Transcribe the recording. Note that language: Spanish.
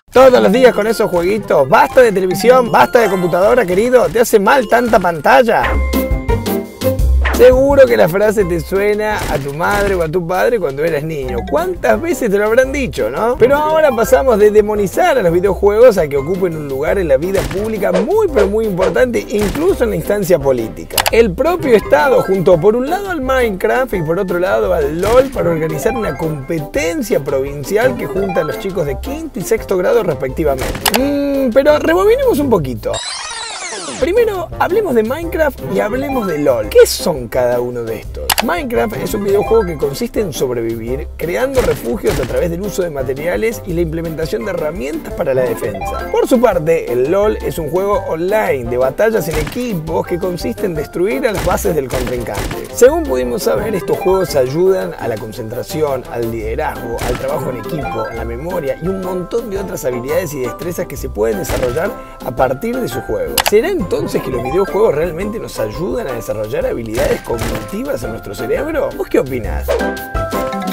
Todos los días con esos jueguitos. Basta de televisión, basta de computadora, querido. ¿Te hace mal tanta pantalla? Seguro que la frase te suena a tu madre o a tu padre cuando eras niño. ¿Cuántas veces te lo habrán dicho, no? Pero ahora pasamos de demonizar a los videojuegos a que ocupen un lugar en la vida pública muy pero muy importante, incluso en la instancia política. El propio Estado juntó por un lado al Minecraft y por otro lado al LOL para organizar una competencia provincial que junta a los chicos de quinto y sexto grado respectivamente. Pero rebobinemos un poquito. Primero, hablemos de Minecraft y hablemos de LOL. ¿Qué son cada uno de estos? Minecraft es un videojuego que consiste en sobrevivir, creando refugios a través del uso de materiales y la implementación de herramientas para la defensa. Por su parte, el LOL es un juego online de batallas en equipos que consiste en destruir a las bases del contrincante. Según pudimos saber, estos juegos ayudan a la concentración, al liderazgo, al trabajo en equipo, a la memoria y un montón de otras habilidades y destrezas que se pueden desarrollar a partir de su juego. ¿Será entonces que los videojuegos realmente nos ayudan a desarrollar habilidades cognitivas en nuestro cerebro? ¿Vos qué opinás?